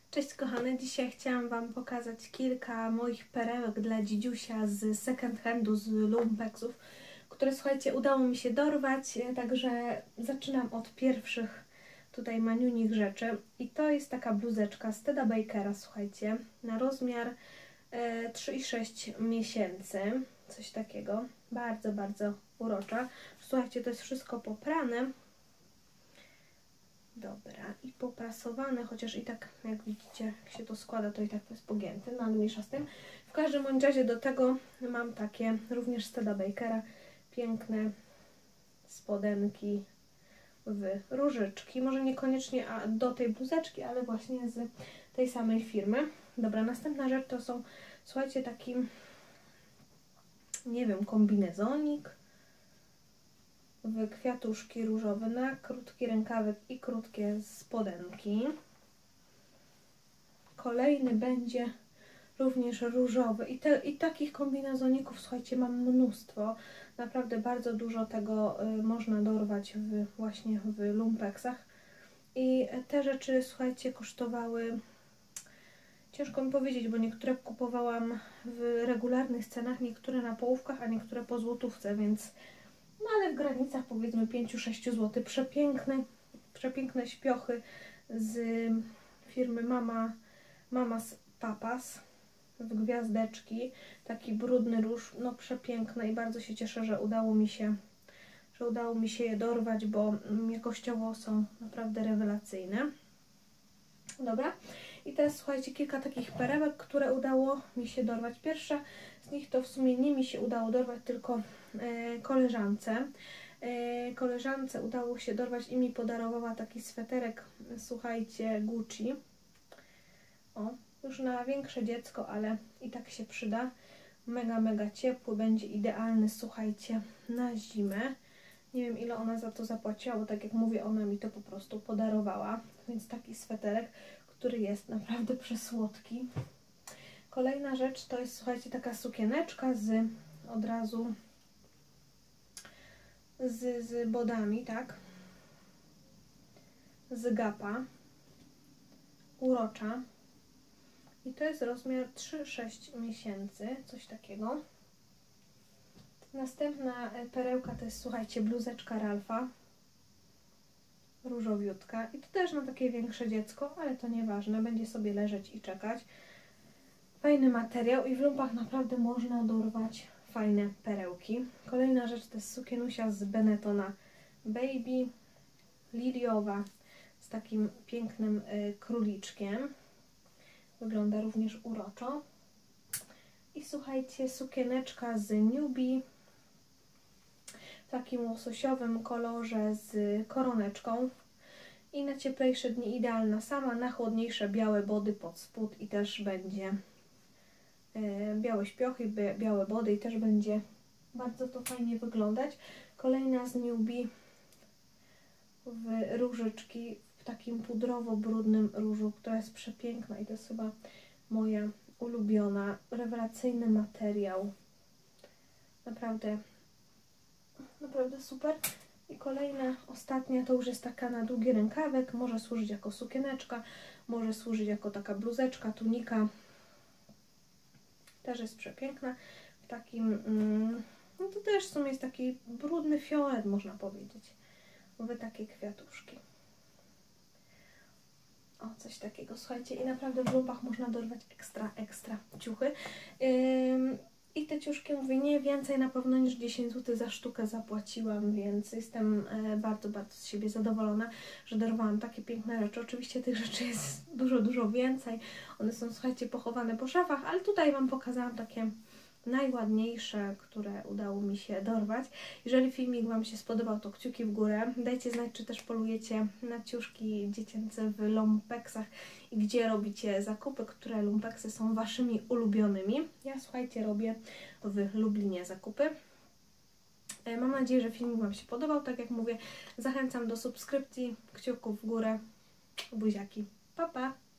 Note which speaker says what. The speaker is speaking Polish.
Speaker 1: Cześć kochane, dzisiaj chciałam Wam pokazać kilka moich perełek dla dzidziusia z second handu, z lumpexów, które słuchajcie, udało mi się dorwać, także zaczynam od pierwszych tutaj maniunich rzeczy. I to jest taka bluzeczka z Teda Bakera, słuchajcie, na rozmiar 3,6 miesięcy, coś takiego, bardzo, bardzo urocza. Słuchajcie, to jest wszystko poprane. Dobra, i poprasowane, chociaż i tak jak widzicie, jak się to składa, to i tak jest pogięte, no ale mniejsza z tym. W każdym bądź razie do tego mam takie również z Teda Bakera piękne spodenki w różyczki. Może niekoniecznie do tej bluzeczki, ale właśnie z tej samej firmy. Dobra, następna rzecz to są, słuchajcie, taki, nie wiem, kombinezonik w kwiatuszki różowe na krótki rękawek i krótkie spodenki. Kolejny będzie również różowy i takich kombinezoników, słuchajcie, mam mnóstwo. Naprawdę bardzo dużo tego można dorwać właśnie w lumpexach. I te rzeczy, słuchajcie, kosztowały, ciężko mi powiedzieć, bo niektóre kupowałam w regularnych cenach, niektóre na połówkach, a niektóre po złotówce, więc no ale w granicach powiedzmy 5-6 zł. Przepiękne śpiochy z firmy Mamas Papas w gwiazdeczki. Taki brudny róż, no przepiękne i bardzo się cieszę, że udało mi się je dorwać, bo jakościowo są naprawdę rewelacyjne. Dobra, i teraz słuchajcie, kilka takich perełek, które udało mi się dorwać. Pierwsza z nich to w sumie nie mi się udało dorwać, tylko koleżance. Koleżance udało się dorwać i mi podarowała taki sweterek, słuchajcie, Gucci. O, już na większe dziecko, ale i tak się przyda. Mega, mega ciepły, będzie idealny, słuchajcie, na zimę. Nie wiem, ile ona za to zapłaciła, bo tak jak mówię, ona mi to po prostu podarowała. Więc taki sweterek, który jest naprawdę przesłodki. Kolejna rzecz to jest, słuchajcie, taka sukieneczka od razu z bodami, tak? Z Gapa. Urocza. I to jest rozmiar 3-6 miesięcy, coś takiego. Następna perełka to jest, słuchajcie, bluzeczka Ralfa. Różowiutka. I to też na takie większe dziecko, ale to nieważne, będzie sobie leżeć i czekać. Fajny materiał i w lumpach naprawdę można dorwać fajne perełki. Kolejna rzecz to jest sukienusia z Benettona Baby, liliowa, z takim pięknym króliczkiem. Wygląda również uroczo. I słuchajcie, sukieneczka z Newbie w takim łososiowym kolorze z koroneczką. I na cieplejsze dni idealna sama, na chłodniejsze białe body pod spód i też będzie białe śpiochy, białe body i też będzie bardzo to fajnie wyglądać. Kolejna z Newbie w różyczki, w takim pudrowo-brudnym różu, która jest przepiękna i to jest chyba moja ulubiona. Rewelacyjny materiał. Naprawdę super. I kolejna, ostatnia, to już jest taka na długi rękawek. Może służyć jako sukieneczka, może służyć jako taka bluzeczka, tunika. Też jest przepiękna. W takim, no to też w sumie jest taki brudny fiolet, można powiedzieć. W takie kwiatuszki. O, coś takiego, słuchajcie. I naprawdę w lumpach można dorwać ekstra ciuchy. I te ciuszki, mówię, nie więcej na pewno niż 10 zł za sztukę zapłaciłam, więc jestem bardzo z siebie zadowolona, że dorwałam takie piękne rzeczy. Oczywiście tych rzeczy jest dużo więcej. One są, słuchajcie, pochowane po szafach, ale tutaj Wam pokazałam takie najładniejsze, które udało mi się dorwać. Jeżeli filmik Wam się spodobał, to kciuki w górę. Dajcie znać, czy też polujecie na ciuszki dziecięce w lumpexach i gdzie robicie zakupy, które lumpexy są Waszymi ulubionymi. Ja, słuchajcie, robię w Lublinie zakupy. Mam nadzieję, że filmik Wam się podobał. Tak jak mówię, zachęcam do subskrypcji, kciuków w górę, buziaki. Pa, pa!